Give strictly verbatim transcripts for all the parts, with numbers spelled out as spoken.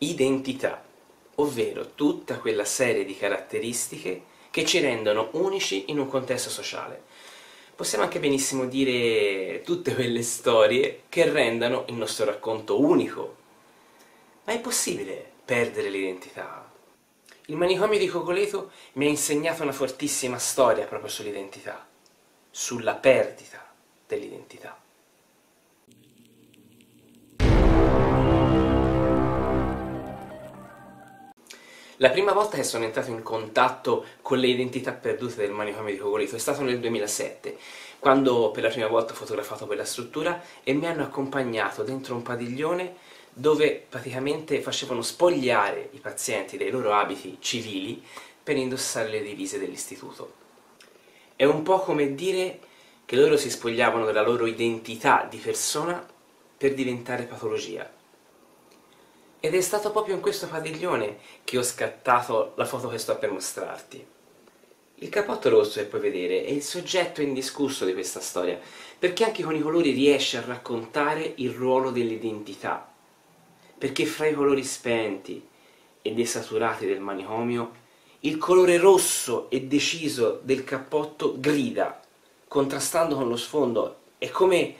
identità, ovvero tutta quella serie di caratteristiche che ci rendono unici in un contesto sociale. Possiamo anche benissimo dire tutte quelle storie che rendano il nostro racconto unico. Ma è possibile perdere l'identità? Il manicomio di Cogoleto mi ha insegnato una fortissima storia proprio sull'identità, sulla perdita dell'identità. La prima volta che sono entrato in contatto con le identità perdute del manicomio di Cogoleto è stato nel duemilasette, quando per la prima volta ho fotografato quella struttura e mi hanno accompagnato dentro un padiglione dove praticamente facevano spogliare i pazienti dei loro abiti civili per indossare le divise dell'istituto. È un po' come dire che loro si spogliavano della loro identità di persona per diventare patologia. Ed è stato proprio in questo padiglione che ho scattato la foto che sto per mostrarti. Il cappotto rosso che puoi vedere è il soggetto indiscusso di questa storia, perché anche con i colori riesce a raccontare il ruolo dell'identità. Perché fra i colori spenti e desaturati del manicomio, il colore rosso e deciso del cappotto grida, contrastando con lo sfondo. È come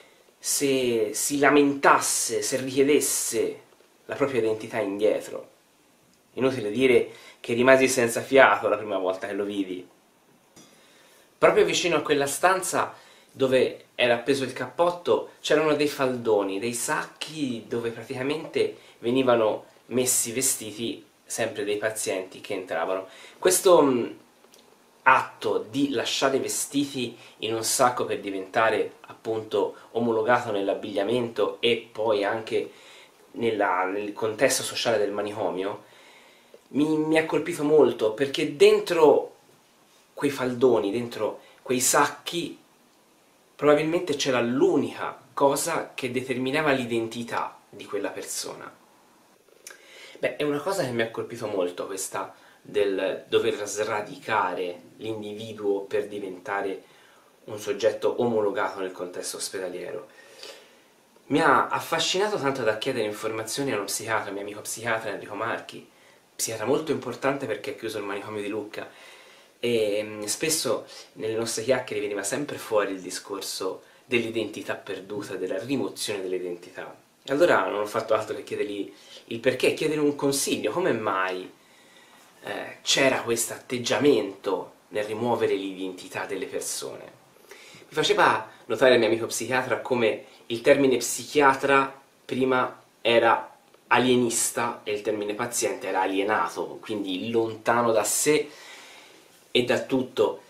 se si lamentasse, se richiedesse la propria identità indietro. Inutile dire che rimasi senza fiato la prima volta che lo vidi. Proprio vicino a quella stanza dove era appeso il cappotto c'erano dei faldoni, dei sacchi dove praticamente venivano messi i vestiti sempre dei pazienti che entravano. Questo mh, atto di lasciare i vestiti in un sacco per diventare appunto omologato nell'abbigliamento e poi anche nella, nel contesto sociale del manicomio mi, mi ha colpito molto, perché dentro quei faldoni, dentro quei sacchi probabilmente c'era l'unica cosa che determinava l'identità di quella persona. Beh, è una cosa che mi ha colpito molto, questa del dover sradicare l'individuo per diventare un soggetto omologato nel contesto ospedaliero. Mi ha affascinato tanto da chiedere informazioni a uno psichiatra, mio amico psichiatra Enrico Marchi, psichiatra molto importante perché ha chiuso il manicomio di Lucca, e spesso nelle nostre chiacchiere veniva sempre fuori il discorso dell'identità perduta, della rimozione dell'identità. E allora non ho fatto altro che chiedergli il perché, chiedere un consiglio, come mai eh, c'era questo atteggiamento nel rimuovere l'identità delle persone. Mi faceva notare il mio amico psichiatra come il termine psichiatra prima era alienista e il termine paziente era alienato, quindi lontano da sé e da tutto.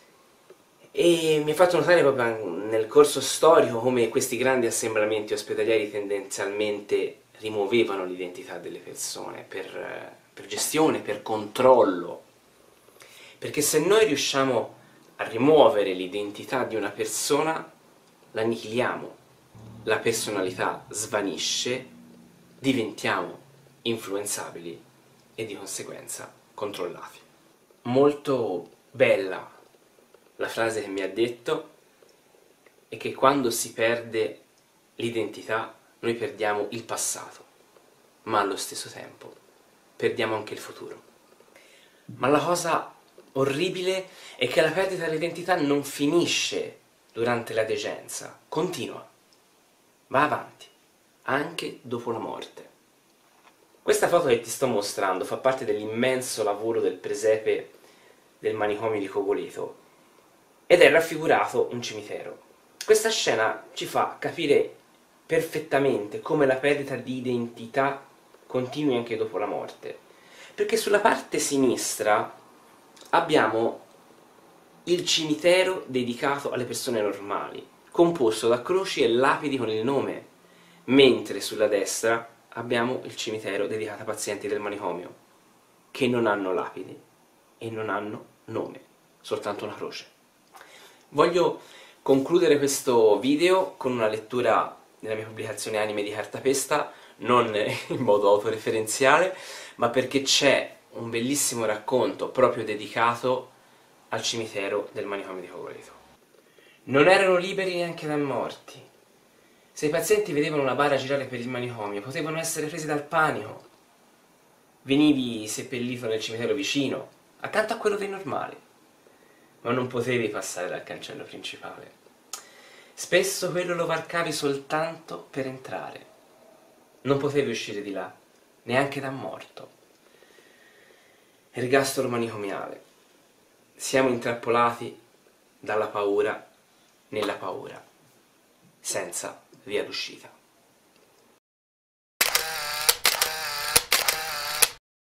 E mi ha fatto notare proprio nel corso storico come questi grandi assembramenti ospedalieri tendenzialmente rimuovevano l'identità delle persone per, per gestione, per controllo. Perché se noi riusciamo a rimuovere l'identità di una persona, l'annichiliamo, la personalità svanisce, diventiamo influenzabili e di conseguenza controllati. Molto bella la frase che mi ha detto è che quando si perde l'identità noi perdiamo il passato, ma allo stesso tempo perdiamo anche il futuro. Ma la cosa orribile è che la perdita dell'identità non finisce durante la degenza, continua, va avanti, anche dopo la morte. Questa foto che ti sto mostrando fa parte dell'immenso lavoro del presepe del manicomio di Cogoleto ed è raffigurato un cimitero. Questa scena ci fa capire perfettamente come la perdita di identità continui anche dopo la morte, perché sulla parte sinistra abbiamo il cimitero dedicato alle persone normali, composto da croci e lapidi con il nome, mentre sulla destra abbiamo il cimitero dedicato a pazienti del manicomio, che non hanno lapidi e non hanno nome, soltanto una croce. Voglio concludere questo video con una lettura della mia pubblicazione Anime di Cartapesta, non in modo autoreferenziale, ma perché c'è un bellissimo racconto proprio dedicato al cimitero del manicomio di Cogoleto. Non erano liberi neanche da morti. Se i pazienti vedevano una bara girare per il manicomio, potevano essere presi dal panico. Venivi seppellito nel cimitero vicino, accanto a quello dei normali, ma non potevi passare dal cancello principale. Spesso quello lo varcavi soltanto per entrare. Non potevi uscire di là, neanche da morto. Ergastolo manicomiale. Siamo intrappolati dalla paura nella paura, senza via d'uscita.